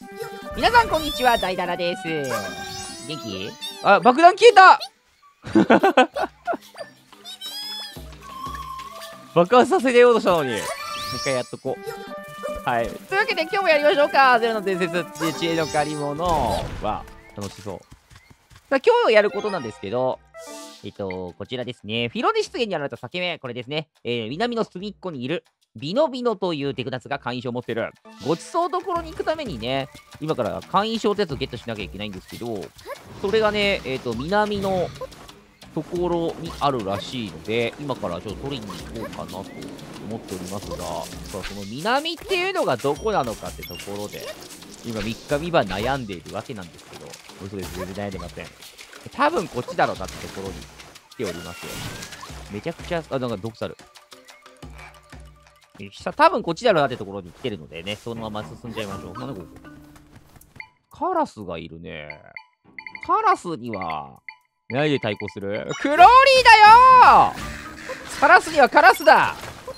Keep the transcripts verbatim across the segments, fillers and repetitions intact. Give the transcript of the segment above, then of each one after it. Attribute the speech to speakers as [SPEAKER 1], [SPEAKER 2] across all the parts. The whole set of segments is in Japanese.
[SPEAKER 1] 皆さんこんにちは、大だらです。元気？あ、爆弾消えた爆発させようとしたのにもう一回やっとこう。はい、というわけで今日もやりましょうか。ゼロの伝説知恵の借り物は楽しそう。さあ今日やることなんですけど、えっとこちらですね。フィロネ湿原に現れた裂け目、これですね。えー、南の隅っこにいるビノビノというテクナツが会員証を持ってる。ごちそうどころに行くためにね、今から会員証ってやつをゲットしなきゃいけないんですけど、それがね、えっと南のところにあるらしいので、今からちょっと取りに行こうかなと思っておりますが、さあその南っていうのがどこなのかってところで、今みっかみば悩んでいるわけなんですけど、嘘です、全然悩んでません。多分こっちだろうなってところに来ておりますよ。めちゃくちゃ、あ、なんか毒猿。さ、多分こっちだろうなってところに来てるのでね、そのまま進んじゃいましょう。なんだここ。カラスがいるね。カラスには、何で対抗する？クローリーだよー！カラスにはカラスだ！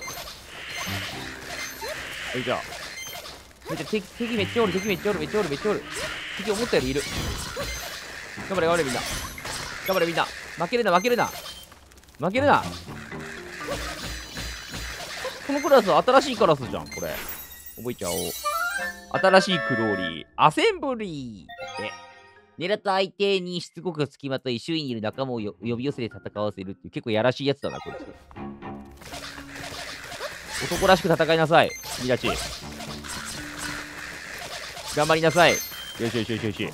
[SPEAKER 1] よいしょ。めっちゃ敵、敵めっちゃおる、敵めっちゃおる、めっちゃおる、めっちゃおる。敵思ったよりいる。頑張れ、頑張れみんな。頑張れみんな。負けるな、負けるな。負けるな。このクラスは新しいカラスじゃん、これ。覚えちゃおう。新しいクローリー、アセンブリーで、狙った相手にしつこく付きまとい、周囲にいる仲間を呼び寄せて戦わせるっていう、結構やらしいやつだな、こいつ。男らしく戦いなさい、君たち。頑張りなさい。よしよしよしよし。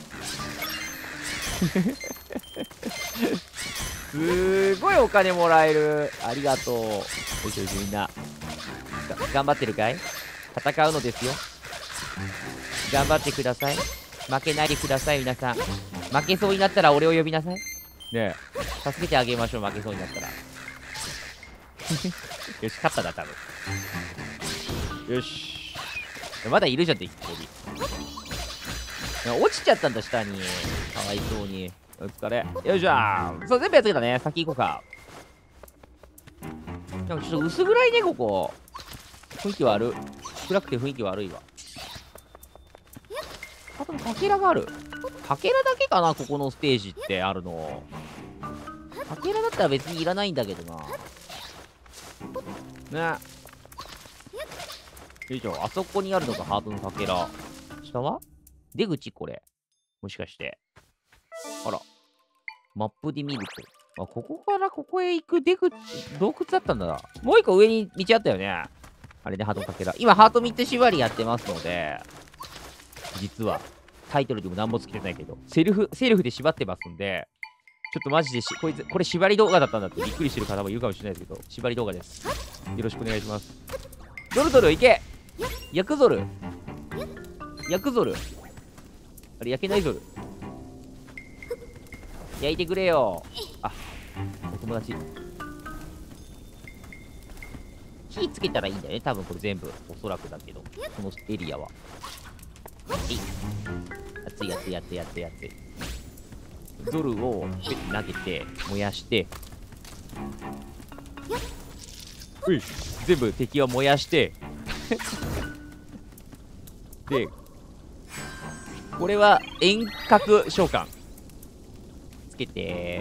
[SPEAKER 1] すーごいお金もらえる。ありがとう。よしよし、みんな。頑張ってるかい？戦うのですよ。頑張ってください。負けないでください、皆さん。負けそうになったら俺を呼びなさい。ねえ。助けてあげましょう、負けそうになったら。よし、勝ったな、多分。よし。まだいるじゃんって、ここに。落ちちゃったんだ、下に。かわいそうに。お疲れ。よいしょー。そう、全部やっつけたね。先行こうか。なんかちょっと薄暗いね、ここ。雰囲気悪い。暗くて雰囲気悪いわ。あとかけらがある。かけらだけかな、ここのステージってあるの。かけらだったら別にいらないんだけどな。ね。よいしょ。あそこにあるのがハートのかけら。下は出口これ。もしかして。あら。マップで見ると。あ、ここからここへ行く出口、洞窟だったんだな。もう一個上に道あったよね。あれでハートのかけら。今、ハートみっつ縛りやってますので、実は、タイトルでも何もつけてないけど、セルフ、セルフで縛ってますんで、ちょっとマジでし、こいつ、これ縛り動画だったんだってびっくりしてる方もいるかもしれないですけど、縛り動画です。よろしくお願いします。ゾルゾル、いけ！ヤクゾル。ヤクゾル。あれ、焼けないゾル。焼いてくれよ。あ、お友達。火つけたらいいんだよね、多分これ全部。おそらくだけど、このエリアは。熱い熱い熱い熱い熱い。ゾルを投げて、燃やして、うい全部敵を燃やして、で、これは遠隔召喚。つけて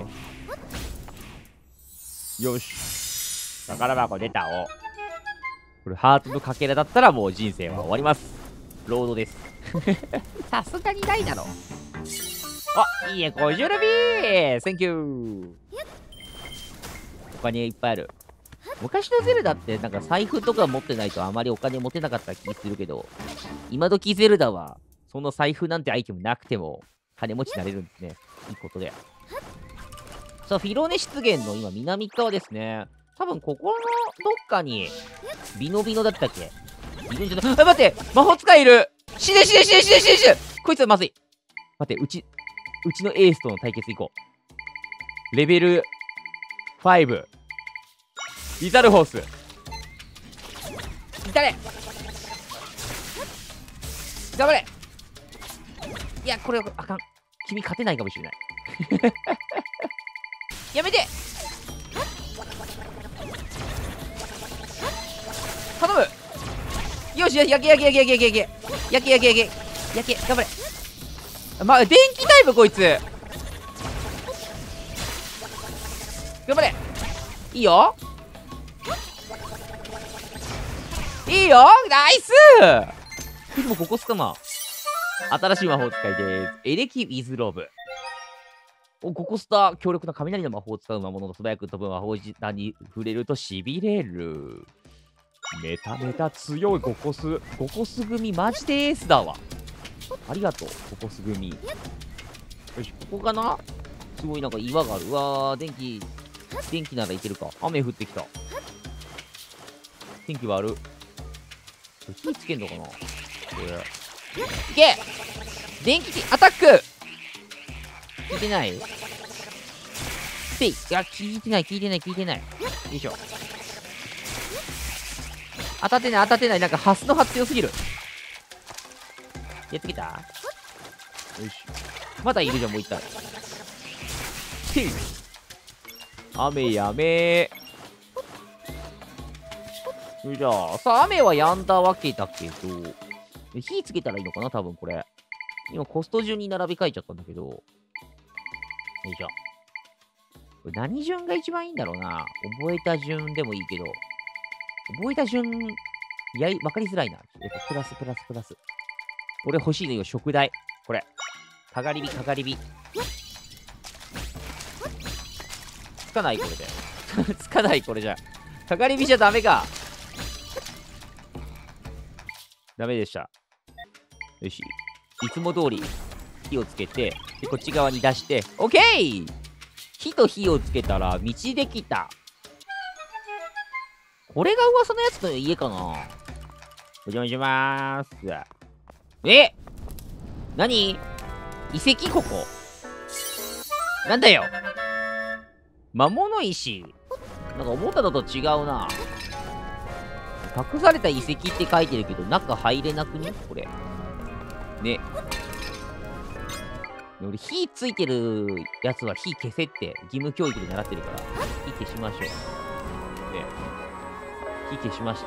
[SPEAKER 1] よし。宝箱出たお。これハートのかけらだったらもう人生は終わります。ロードです。さすがにないだろ。あ、いいね、ごじゅうルビー センキュー。お金いっぱいある。昔のゼルダってなんか財布とか持ってないとあまりお金持てなかった気するけど、今時ゼルダはその財布なんてアイテムなくても金持ちになれるんですね。いいことで。さあ、フィロネ湿原の今南側ですね。多分ここのどっかにビノビノだったっけいるんじゃない？あ、待って、魔法使いいる。死ね死ね死ね死ね死ね死ね。こいつはまずい。待って、うちうちのエースとの対決行こう。レベルごリザルホース。いたれ。頑張れ。いや、これあかん。君勝てないかもしれない。やめて。頼む。よし、やけやけやけやけやけやけやけやけやけやけ、頑張れ。ま、電気タイプこいつ。頑張れ。いいよ。いいよ、ナイス。でもここすかな。新しい魔法使いです。エレキウィズローブ。お、ここスター、強力な雷の魔法を使う魔物の素早く飛ぶ魔法自体に触れると痺れる。メタメタ強いゴコス。ゴコス組マジでエースだわ。ありがとう、ゴコス組。よし、ここかな。すごいなんか岩がある。うわー、電気、電気ならいけるか。雨降ってきた。天気悪。火つけんのかなこれ。いけ電気アタック効いてないせい。いや、効いてない、効いてない、効いてない。よいしょ。当たってない、当たってない。なんか、ハスの葉強すぎる。やっつけたよし。まだいるじゃん、もう一体。せい。雨やめー。じゃあ、さあ、雨は止んだわけだけど、火つけたらいいのかな多分これ。今、コスト順に並び替えちゃったんだけど。よいしょ。これ何順が一番いいんだろうな。覚えた順でもいいけど。覚えた順、やい、わかりづらいな。やっぱプラスプラスプラス。俺欲しいのよ、食材。これ。かがり火、かがり火。つかない、これで。つかない、これじゃ。かがり火じゃダメか。ダメでした。よし。いつも通り火をつけて、で、こっち側に出して、オッケー。火と火をつけたら道できた。これが噂のやつの家かな。お邪魔しまーす。え何遺跡ここ。なんだよ。魔物石。なんか思ったのと違うな。隠された遺跡って書いてるけど、中入れなくねこれ。ね。俺、火ついてるやつは火消せって義務教育で習ってるから、火消しましょう。ね。火消しました。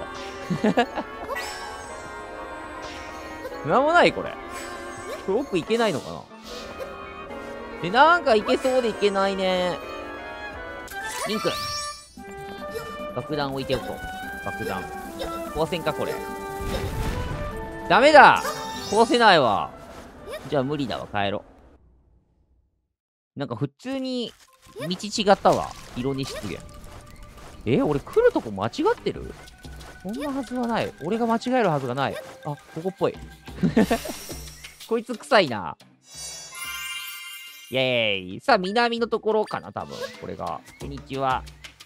[SPEAKER 1] なんもないこれ。これ奥行けないのかな。で、なんか行けそうで行けないね。リンク。爆弾置いておこう。爆弾。壊せんかこれ。ダメだ壊せないわ。じゃあ無理だわ。帰ろう。なんか普通に道違ったわ。色に出現。え俺来るとこ間違ってる？そんなはずはない。俺が間違えるはずがない。あ、ここっぽい。こいつ臭いな。イェーイ。さあ、南のところかな、多分。これが。こんにちは。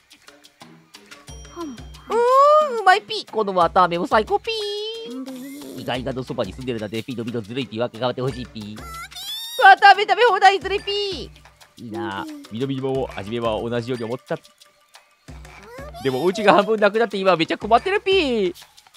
[SPEAKER 1] うーん、うまいピー。この綿あめも最高ピー。意外がのそばに住んでるなんてピーのビのずるいピーわけがわってほしいピー。綿あめ食べ放題ずるいピー。いいな。みのみも初めは同じように思った。でもお家が半分なくなって今めっちゃ困ってるピー。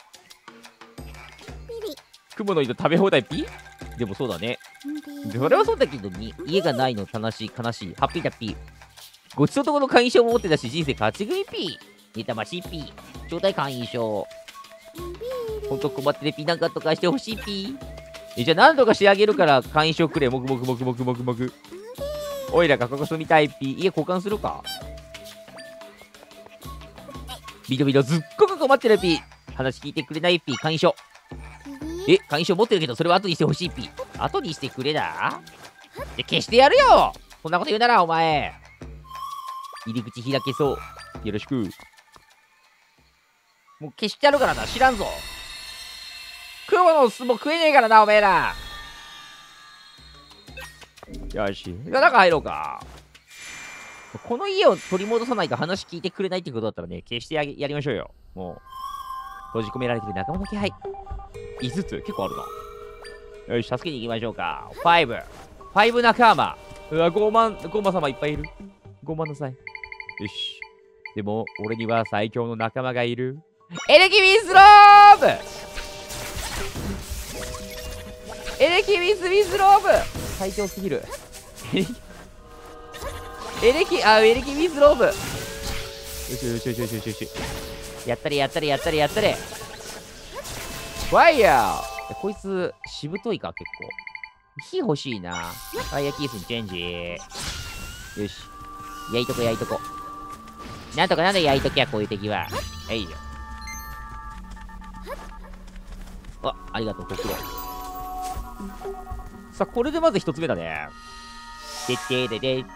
[SPEAKER 1] 雲の糸食べ放題ピー。でもそうだね。それはそうだけどに、家がないの悲しい悲しい。ハッピーだピー。ごちそうとこの会員証も持ってたし人生勝ち組ピー。ネタましいピー。招待会員証。ほんと困ってるピーなんかとかしてほしいピー。え、じゃあ何とかしてあげるから会員証くれ。もぐもぐもぐもぐもぐもぐ。おいらがここ住みたいピー。家交換するか。ビドビドずっごく困ってるピー。話聞いてくれないピー。会員証。え、会員証持ってるけどそれは後にしてほしいピー。後にしてくれだ。じゃ消してやるよ。そんなこと言うならお前。入り口開けそう。よろしく。もう消してやるからな。知らんぞ。雲の巣も食えねえからなおめえら。よし。じゃあ中入ろうか。この家を取り戻さないと話聞いてくれないってことだったらね、消してややりましょうよ。もう、閉じ込められてる仲間の気配。いつつ結構あるな。よし、助けに行きましょうか。ファイブ。ファイブ仲間。うわ、ゴーマン、ゴーマン様いっぱいいる。ごめんなさい。よし。でも、俺には最強の仲間がいる。エレキウィズローブエレキウィズウィズローブ最強すぎる。エレキ、あ、エレキウィズローブ。よしよしよしよしよしよし。やったれやったれやったれやったれ。ファイヤーこいつ、しぶといか、結構。火欲しいな。ファイヤーキースにチェンジ。よし。焼いとこ、焼いとこ。なんとかなんで焼いときゃ、こういう敵は。はいよ。あ、ありがとう、ほくろ。さあ、これでまず一つ目だね。でってでで。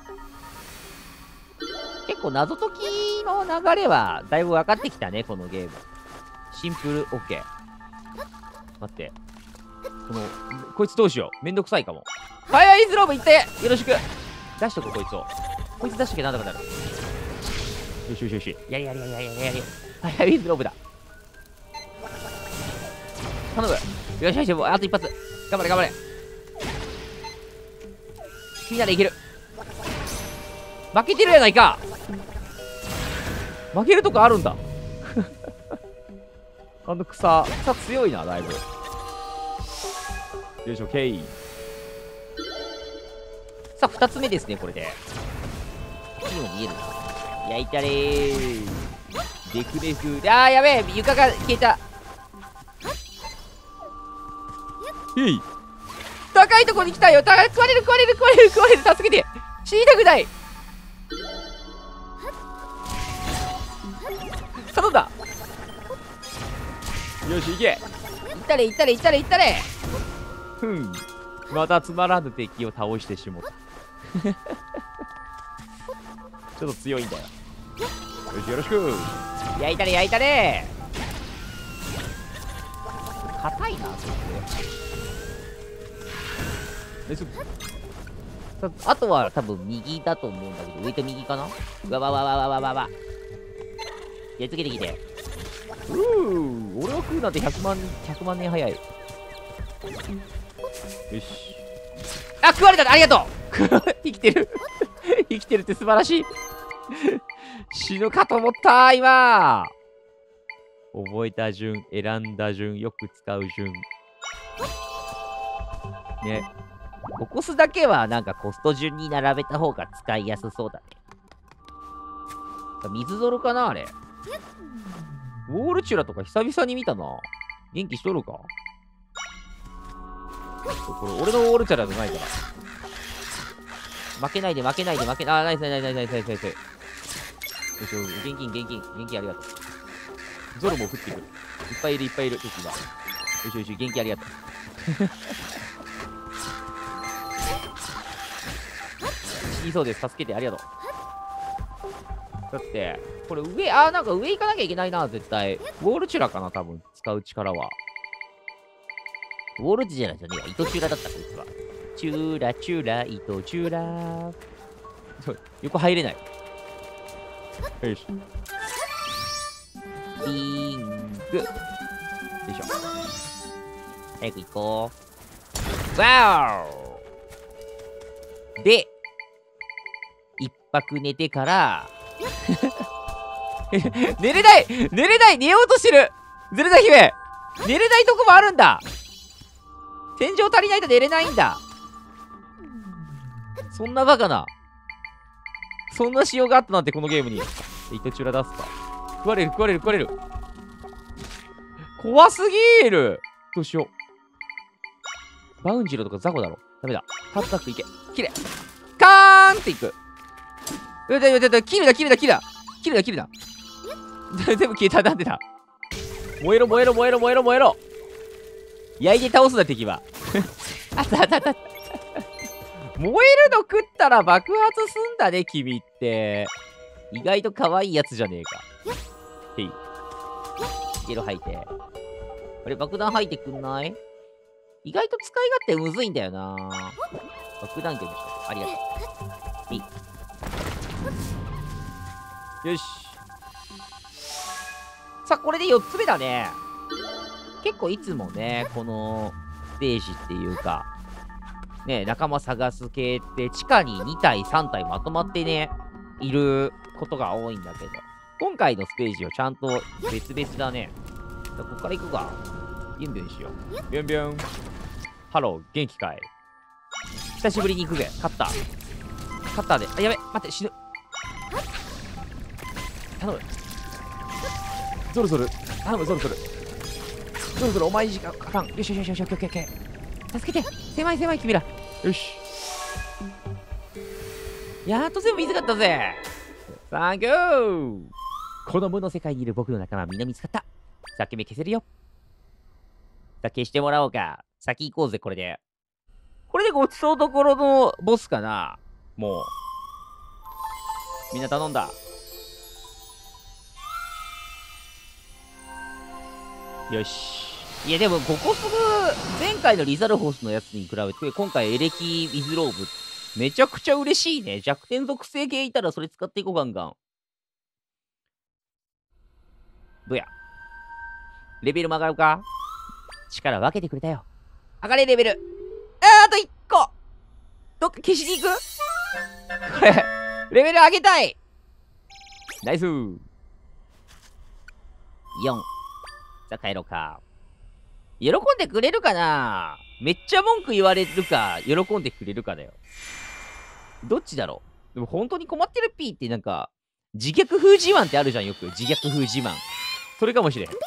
[SPEAKER 1] 結構謎解きの流れはだいぶ分かってきたね、このゲーム。シンプル OK。待って。この、こいつどうしよう。めんどくさいかも。ファイアーイズローブいってよろしく出しとこう、こいつを。こいつ出しとけなんとかなる。よしよしよし。やりやりやりやりやりやり。ファイアーイズローブだ。頼む。よしよし、もうあと一発。頑張れ頑張れ。君ならいける。負けてるやないか。負けるとこあるんだ。あの草、草強いな、だいぶ。よいしょ、ケイ。さあ、二つ目ですね、これで。いいの見えるな。焼いたれー。デクデク。あー、やべえ、床が消えた。へい。高いとこに来たよ。た食われる、食われる、食われる、食われる。助けて。死にたくない。頼んだ。よし、行け。いったれ、いったれ、いったれ、いったれ。ふん。またつまらぬ敵を倒してしもた。ちょっと強いんだよ。よし、よろしく。焼いたれ、焼いたれ。硬いな、それ。あとは多分右だと思うんだけど、上と右かな。わわわわわわわわ。やっつけてきて。うー、俺を食うなんてひゃくまん、ひゃくまん年早い。よし。あ、食われた。ありがとう。生きてる。生きてるって素晴らしい。死ぬかと思った今。覚えた順、選んだ順、よく使う順。ね。起こすだけはなんかコスト順に並べた方が使いやすそうだね。水泥かなあれ。ウォールチュラとか久々に見たな。元気しとるか。これ俺のウォールチュラじゃないから。負けないで負けないで負けない。あー、ナイスナイスナイスナイスナイスナイス。よしよし、現金現金現金ありがとう。ゾロも降ってくる。いっぱいいるいっぱいいる。よし今。よしよし、元気ありがとう。死にそうです。助けてありがとう。だって、これ上、あーなんか上行かなきゃいけないな、絶対。ウォールチュラかな、多分、使う力は。ウォールチュラじゃねえわ。糸チュラだった、こいつは。チュラチュラ、糸チュラ。そう、横入れない。よし。リング。よいしょ。早く行こう。わーおで、一泊寝てから、寝れない寝れない寝ようとしてるゼルダ姫寝れないとこもあるんだ。天井足りないと寝れないんだ。そんなバカな。そんな仕様があったなんてこのゲームに。糸チュラ出すか。食われる食われる食われる。怖すぎる。どうしよう。バウンジロとかザコだろ。ダメだ。タッタッといけ。キレ。カーンっていく。うだうだうだ、キルだキルだキルだ。キルだキルだ。全部消えた。なんでだ。燃えろ燃えろ燃えろ燃えろ燃えろ。焼いて倒すな敵は。あったあったあった。燃えるの食ったら爆発すんだね君って。意外と可愛いやつじゃねえか。へい。ゲロ吐いて。あれ爆弾吐いてくんない？意外と使い勝手むずいんだよな。爆弾魚でしょ。ありがとう。へい。よし。さあ、これでよっつめだね。結構いつもね、このステージっていうか、ね、仲間探す系って地下にに体さん体まとまってね、いることが多いんだけど、今回のステージはちゃんと別々だね。じゃあこっから行くか。ビュンビュンしよう。ビュンビュン。ハロー、元気かい？久しぶりに行くぜ。カッター。カッターで。あ、やべ、待って、死ぬ。頼む。ゾルゾル。頼む、ゾルゾル。 そろそろお前時間かかん。よしよしよしよしよしよし。助けて。狭い狭い君ら。よし。やっと全部見つかったぜ。サンキュー。この無の世界にいる僕の仲間はみんな見つかった。さっき目消せるよ。さあ消してもらおうか。先行こうぜ、これで。これでごちそうどころのボスかな。もう。みんな頼んだ。よし。いやでもここすぐ前回のリザルホスのやつに比べて今回エレキウィズローブめちゃくちゃ嬉しいね。弱点属性系いたらそれ使っていこうガンガン。どや。レベルも上がるか。力分けてくれたよ。上がれレベル。あーあといっこ。どっか消しに行くこれレベル上げたい。ナイスー。よん。さあ帰ろうか。喜んでくれるかな。めっちゃ文句言われるか、喜んでくれるかだよ。どっちだろう。でも本当に困ってる P ってなんか、自虐風自慢ってあるじゃん、よく。自虐風自慢。それかもしれん。ピー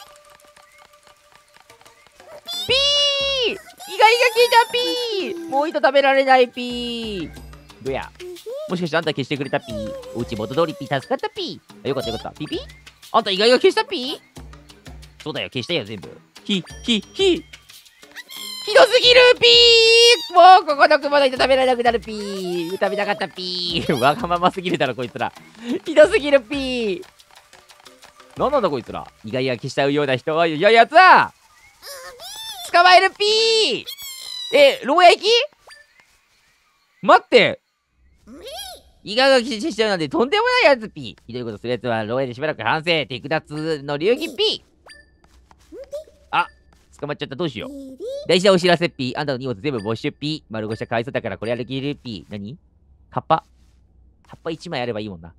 [SPEAKER 1] イガイが消えた P もう糸食べられない P どや。もしかしてあんた消してくれた P おうち元通り P 助かった P あ、よかったよかった。ピピあんた意外が消した P そうだよ、消したよ、全部。ひ、ひ、ひ。ひどすぎるピーもうここの雲の糸食べられなくなるピー食べたかったピーわがまますぎるだろ、こいつら。ひどすぎるピーなんなんだ、こいつら。意外が消したような人は、いや、やつは捕まえるピーえ、牢屋行き待って意外が消しちゃうなんてとんでもないやつピーひどいことするやつは牢屋でしばらく反省手下の流儀ピーあ、捕まっちゃった。どうしよう。大事なお知らせピー。あんたの荷物全部没収ピー。丸腰はかわいそうだからこれ歩きるピー。何葉っぱ。葉っぱいちまいあればいいもんな。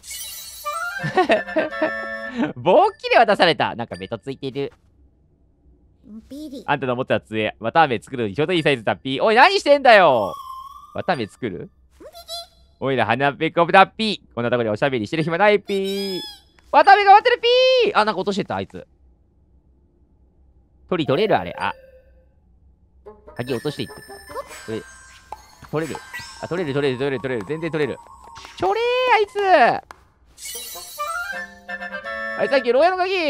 [SPEAKER 1] 棒切れ渡された。なんかベトついてる。あんたの持ってた杖。綿あめ作るのにちょうどいいサイズだピー。おい、何してんだよ。綿あめ作るおいら鼻ペコブだピー。こんなとこでおしゃべりしてる暇ないピー。綿あめが割ってるピー。あ、なんか落としてた、あいつ。取り取れるあれ。あ。鍵落としていって。これ、取れる。あ、取れる取れる取れる取れる。全然取れる。ちょれーあいつあいつさっき牢屋の鍵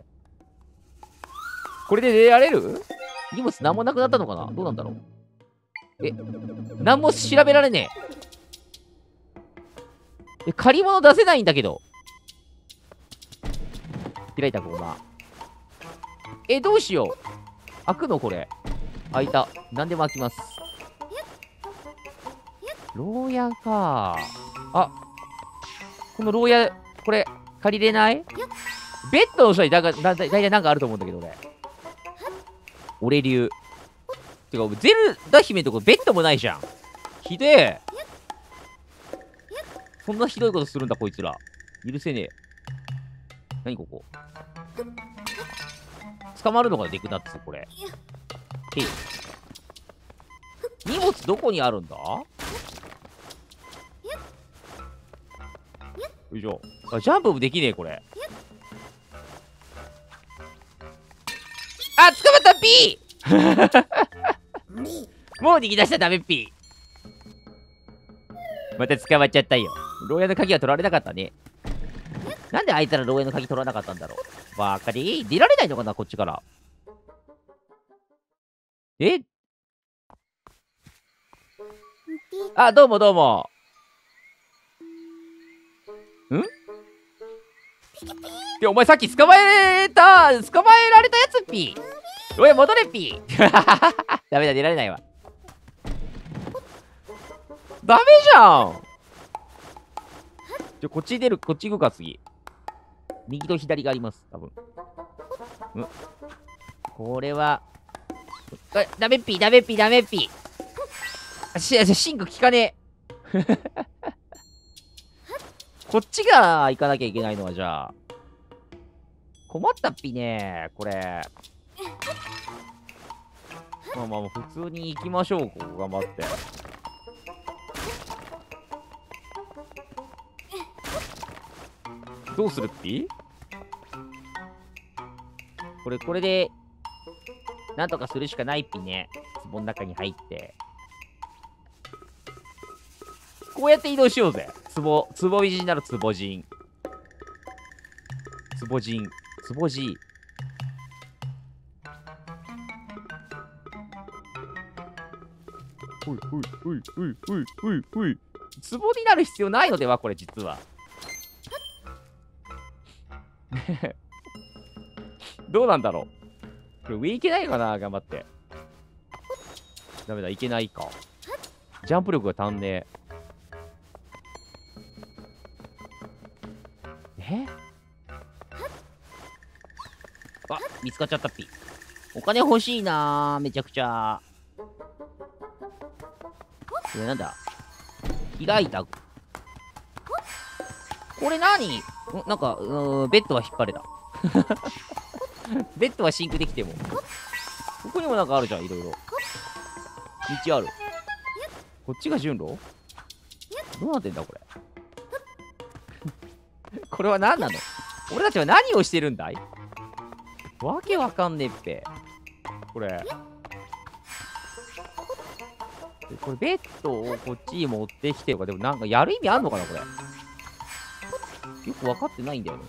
[SPEAKER 1] これで出られる荷物なんもなくなったのかなどうなんだろうえ、なんも調べられねえ。え、借り物出せないんだけど。開いた、ここな。え、どうしよう。開くのこれ。開いた。何でも開きます。牢屋か。あ、この牢屋、これ、借りれないベッドの下にだだだだいたいなんかあると思うんだけど、俺。俺流。てか、ゼルダ姫のとこベッドもないじゃん。ひでえ。そんなひどいことするんだ、こいつら。許せねえ。何ここ。捕まるのがデクナッツ、これ。へい。荷物どこにあるんだよいしょ。あ、ジャンプもできねえ、これ。あ、捕まったピーもう逃げ出しちゃダメピーまた捕まっちゃったよ。牢屋の鍵は取られなかったね。なんであいつら牢屋の鍵取らなかったんだろう。わかり出られないのかな、こっちから。えあ、どうもどうも。んで、お前さっき捕まえた、捕まえられたやつピー。おい、戻れピー。ダメだ、出られないわ。ダメじゃん。じゃ、こっち出る、こっち行くか、次。右と左があります、多分。んこれは、あ、ダメピー、ダメピー、ダメピー。し、シンク効かねえ。こっちが行かなきゃいけないのは、じゃあ。困ったっぴねこれ。まあまあ、普通に行きましょう、ここ頑張って。どうするっぴこれ、これで、 なんとかするしかないっぴね。壺の中に入って。こうやって移動しようぜ。壺、壺美人なら壺人。壺人。壺人。ほいほいほいほいほいほいほい。壺になる必要ないのではこれ実は。どうなんだろう。これ上行けないかな、頑張って。ダメだ、いけないか。ジャンプ力が足んねえ。えあ、見つかっちゃったっぴ。お金欲しいなー、めちゃくちゃ。これなんだ、開いた。これ何んなんか、うーん、ベッドは引っ張れた。ベッドはシンクできても。ここにもなんかあるじゃん、いろいろ。道ある。こっちが順路？どうなってんだ、これ。これは何なの？俺たちは何をしてるんだい？わけわかんねえっぺ。これ。これベッドをこっちに持ってきてとか、でもなんかやる意味あんのかな、これ。よくわかってないんだよね。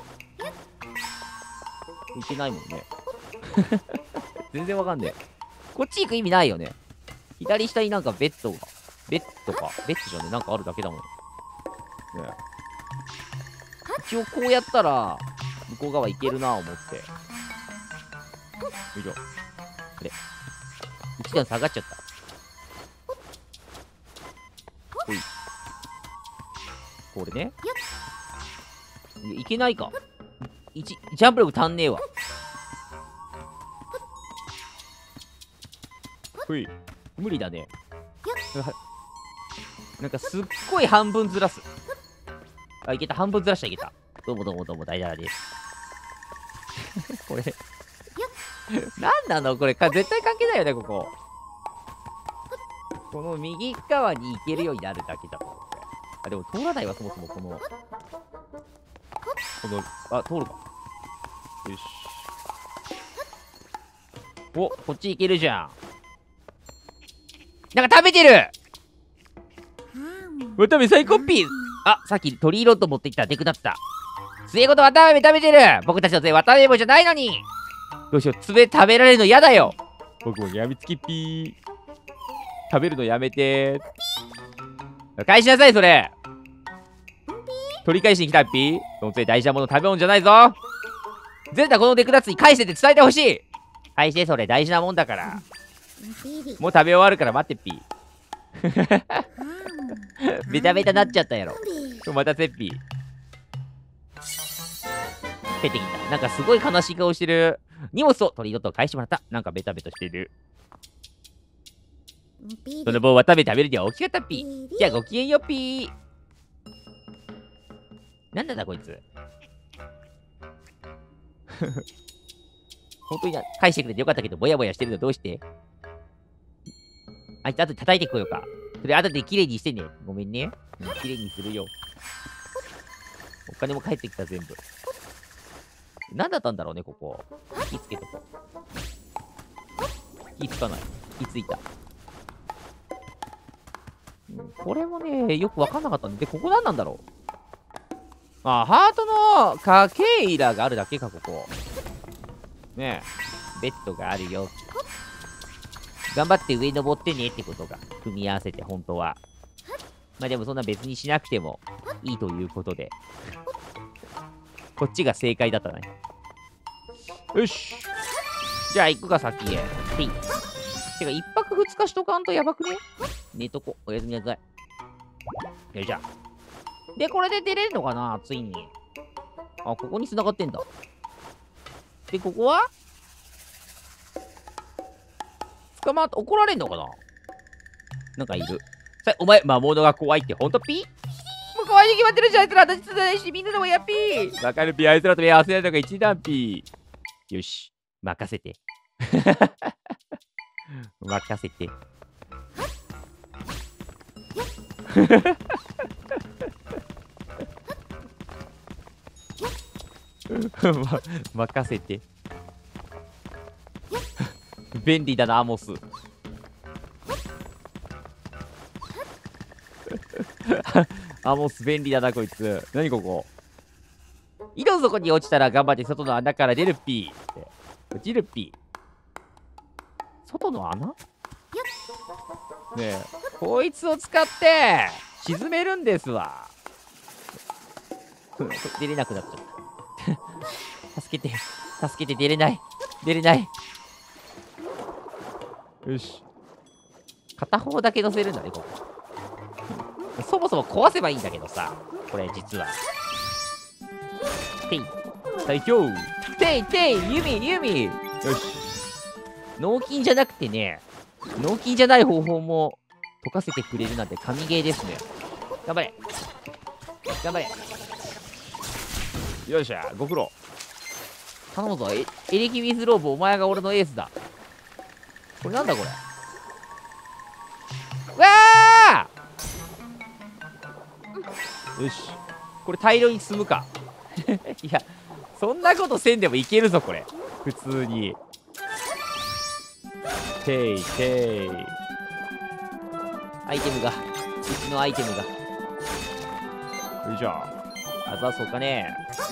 [SPEAKER 1] いけないもんね。全然わかんねえ。こっち行く意味ないよね。左下になんかベッドが。ベッドか。ベッドじゃねえ。なんかあるだけだもん。ねえ。一応こうやったら、向こう側行けるなぁ思って。よいしょ。あれ。一段下がっちゃった。ほい。これね。いけないか。いち、ジャンプ力足んねえわ。ほい。無理だね。なんかすっごい半分ずらす。あ、いけた。半分ずらしたらいけた。どうもどうもどうも、大丈夫です。これ。なんなのこれか、絶対関係ないよね、ここ。この右側に行けるようになるだけだもん、これ。あ、でも通らないわ、そもそもこの。この、あ、通るか。よし。お、こっち行けるじゃん。なんか食べてる。渡辺最高っぴー。あ、さっき鳥ロッド持ってきたデクだった。杖ごと渡辺食べてる。僕たちの杖渡辺もじゃないのに。どうしよう、杖食べられるの嫌だよ。僕もやみつきっぴー。食べるのやめてー。返しなさい、それ。取り返しに来たっぴー。その杖大事なもの食べ物じゃないぞ。ゼンタこのデクダツに返してって伝えてほしい。返して、それ大事なもんだから。もう食べ終わるから待ってっぴー。ベタベタなっちゃったやろ。またせっぴー。帰ってきた。なんかすごい悲しい顔してる。荷物を取りと返してもらった。なんかベタベタしてる。その棒は食べ食べるには大きかったっぴー。じゃあごきげんよっぴー。なんだだこいつ。本当にな返してくれてよかったけど、ぼやぼやしてるのどうして？あいつ後で叩いてこようか。それ後で綺麗にしてね。ごめんね。うん、綺麗にするよ。お金も返ってきた、全部。何だったんだろうね、ここ。火つけとこう。火つかない。火ついた。うん、これもね、よくわかんなかったんで。で、ここ何なんだろう。あ、ハートのかけいらがあるだけか、ここ。ねえ。ベッドがあるよ。頑張って上登ってねってことが組み合わせて、本当は。まあでもそんな別にしなくてもいいということで。こっちが正解だったね。よし。じゃあ行くか、先へ。てい。てか、一泊二日しとかんとやばくね？寝とこ。おやすみなさい。よいしょ。で、これで出れるのかな？ついに。あ、ここに繋がってんだ。で、ここは捕まって怒られんのかな？なんかいる。さ、お前、魔物が怖いってほんとピー？もう怖いに決まってるじゃん、あいつら。私つだないし、みんなのもやっぴー。わかるピー。あいつらと目合わせないのが一段ピー。よし。任せて。任せて。ま、任せて。 便利だな、アモス。アモス便利だな、こいつ。何ここ。井戸底に落ちたら頑張って外の穴から出るっぴー。って落ちるっぴー。外の穴？ねえ、こいつを使って、沈めるんですわ。出れなくなっちゃった。助けて、助けて、出れない。出れない。よし。片方だけ乗せるんだね、ここ。そもそも壊せばいいんだけどさ、これ実は。てい、最強。てい、てい、弓、弓。よし。脳筋じゃなくてね、脳筋じゃない方法も解かせてくれるなんて神ゲーですね。頑張れ。頑張れ。よっしゃ、ご苦労。頼むぞ。エエレキウィズローブ、お前が俺のエースだ。これなんだこれ。うわー！よし。これ大量に積むか。いや、そんなことせんでもいけるぞ、これ。普通に。てい、てい。アイテムが。うちのアイテムが。よいしょ。あざそうかね。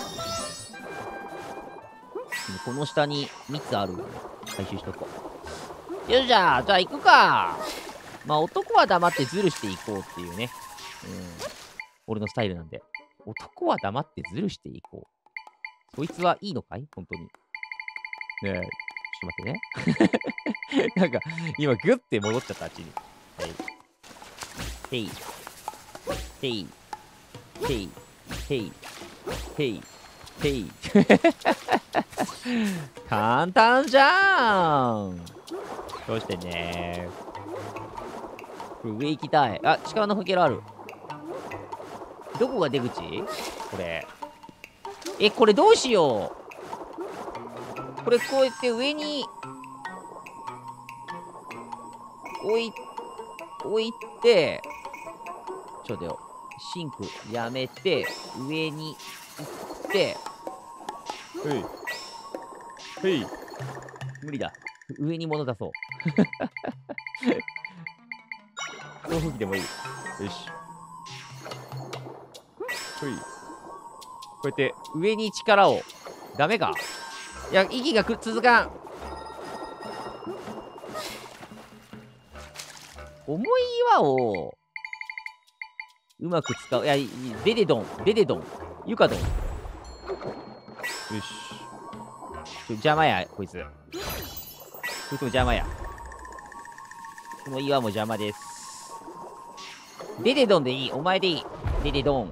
[SPEAKER 1] この下にみっつある。回収しとこう。よっしゃ、じゃあ行くか。まあ男は黙ってズルしていこうっていうね。うん。俺のスタイルなんで。男は黙ってズルしていこう。そいつはいいのかい本当に。ねえ、ちょっと待ってね。なんか、今グッて戻っちゃった、あっちに。はい。へい。へい。へい。へい。へい。へい。簡単じゃん。どうしてね。これ上行きたい。あ、力の吹けるある。どこが出口これ。え、これどうしよう。これこうやって上に置い、置いて、ちょっとよ。シンクやめて、上に行って、へい。へい。無理だ。上に物出そう。送風機でもいい。よし。ほい。こうやって上に力を。ダメか。いや、息がく続かん。重い岩をうまく使う。いや、ベデドン、ベデドン、ユカドン。よし。邪魔や、こいつ。こいつも邪魔や。この岩も邪魔です。デデドンでいい。お前でいい。デデドン。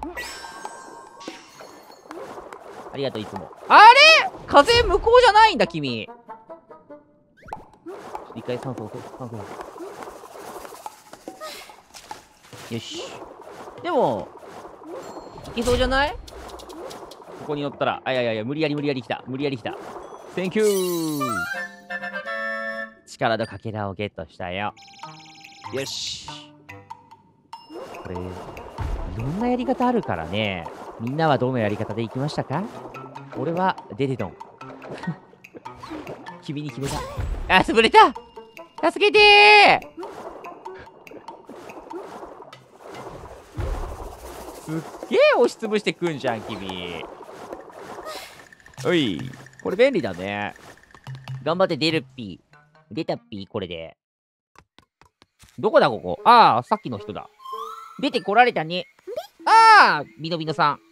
[SPEAKER 1] ありがとう、いつも。あれ風向こうじゃないんだ、君。一回酸素を、酸素を。よし。でも、いけそうじゃない？ここに乗ったら。あ、いやいやいや、無理やり無理やり来た。無理やり来た。センキュー。力のかけらをゲットしたよ。よし。これ、いろんなやり方あるからね。みんなはどのやり方でいきましたか？俺は、デデドン。君に決めた。あ、潰れた！助けてー！すっげえ押しつぶしてくんじゃん、君。おい。これ便利だね。頑張って出るっぴ。出たっぴ、これで。どこだ、ここ。ああ、さっきの人だ。出てこられたね。ああ、ビノビノさん。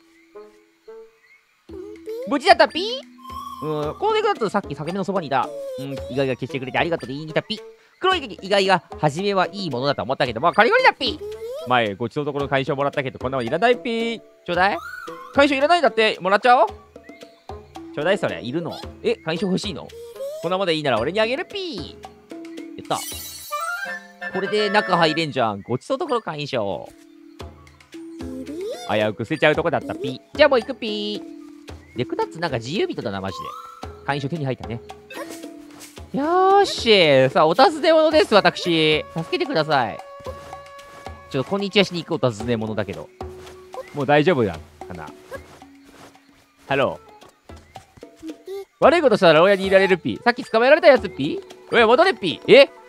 [SPEAKER 1] 無事だったっぴ。うん、このデクだとさっき酒のそばにいた。うん、意外が消してくれてありがとうで言いに来たっぴ。黒い意外が初めはいいものだと思ったけど、まあ、カリカリだっぴ。前、ごちそうところの会社もらったけど、こんなのいらないっぴ。ちょうだい。会社いらないんだって、もらっちゃおう。ちょうだい、それ。いるの？え、会社欲しいの？こんなものでいいなら俺にあげるっぴ。やった。これで中入れんじゃん。ごちそうところ会社。危うく捨てちゃうとこだったっぴ。じゃあもう行くっぴ。デクダッツなんか自由人だな、マジで。会社手に入ったね。よーし。さあ、お尋ね者です、私。助けてください。ちょっとこんにちはしに行くお尋ね者だけど。もう大丈夫やんかな。ハロー。悪いことしたら牢屋にいられるっぴ。さっき捕まえられたやつっぴ。 おい、戻れっぴー。え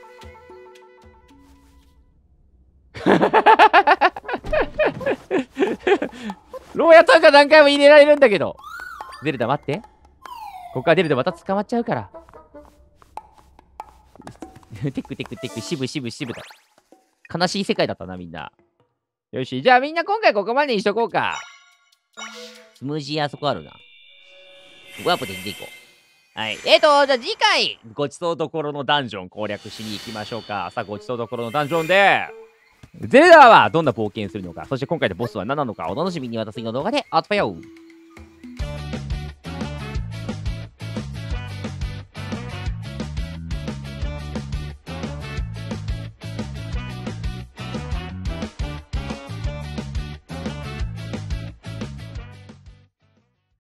[SPEAKER 1] 牢屋とか何回も入れられるんだけど。ゼルダ待って。ここから出るとまた捕まっちゃうから。テクテクテク、渋渋渋だ。悲しい世界だったな、みんな。よし、じゃあみんな今回ここまでにしとこうか。スムージーあそこあるな。ワープで出ていこう。はい。えーと、じゃあ次回、ごちそうどころのダンジョン攻略しに行きましょうか。さあ、ごちそうどころのダンジョンで、ゼルダはどんな冒険するのか、そして今回のボスは何なのか、お楽しみに。また次の動画でお会いしましょう。